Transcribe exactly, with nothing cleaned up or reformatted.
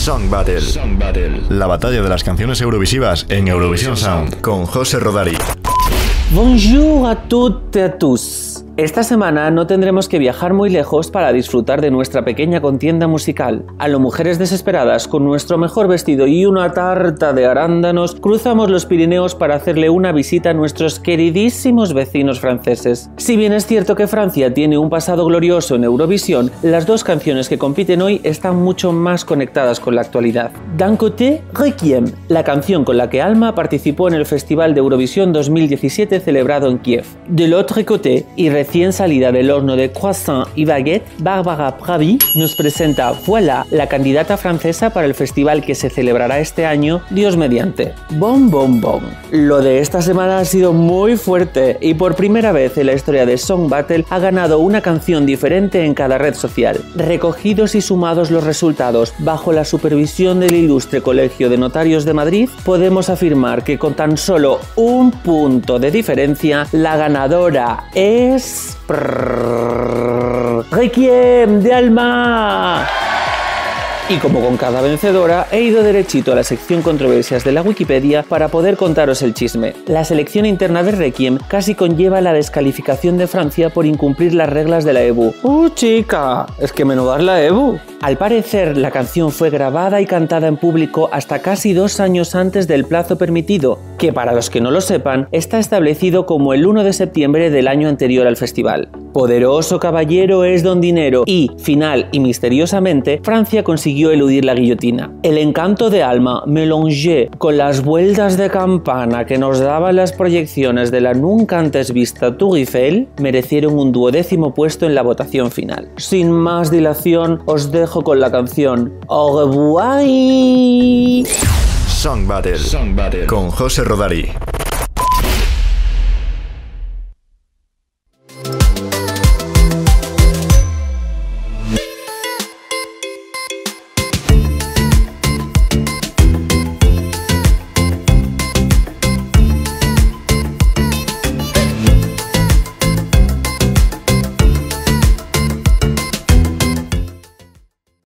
Song Battle. Song Battle. La batalla de las canciones eurovisivas en Eurovision Sound con José Rodari. Bonjour a toutes et à tous. Esta semana no tendremos que viajar muy lejos para disfrutar de nuestra pequeña contienda musical. A lo mujeres desesperadas, con nuestro mejor vestido y una tarta de arándanos, cruzamos los Pirineos para hacerle una visita a nuestros queridísimos vecinos franceses. Si bien es cierto que Francia tiene un pasado glorioso en Eurovisión, las dos canciones que compiten hoy están mucho más conectadas con la actualidad. D'un côté, Requiem, la canción con la que Alma participó en el Festival de Eurovisión dos mil diecisiete celebrado en Kiev. De l'autre côté, y recién salida del horno de croissant y baguette, Barbara Pravi nos presenta Voilà, la candidata francesa para el festival que se celebrará este año, Dios mediante. Bom, bom, bom. Lo de esta semana ha sido muy fuerte y por primera vez en la historia de Song Battle ha ganado una canción diferente en cada red social. Recogidos y sumados los resultados bajo la supervisión del Ilustre Colegio de Notarios de Madrid, podemos afirmar que con tan solo un punto de diferencia, la ganadora es... Requiem de Alma. Y como con cada vencedora, he ido derechito a la sección controversias de la Wikipedia para poder contaros el chisme. La selección interna de Requiem casi conlleva la descalificación de Francia por incumplir las reglas de la E B U. ¡Uh, chica! Es que menuda es la E B U. Al parecer, la canción fue grabada y cantada en público hasta casi dos años antes del plazo permitido, que para los que no lo sepan, está establecido como el uno de septiembre del año anterior al festival. Poderoso caballero es don dinero y, final y misteriosamente, Francia consiguió eludir la guillotina. El encanto de Alma, mélangé con las vueltas de campana que nos daban las proyecciones de la nunca antes vista Tour Eiffel, merecieron un duodécimo puesto en la votación final. Sin más dilación, os dejo con la canción Au revoir. Song Battle. Song Battle con José Rodari.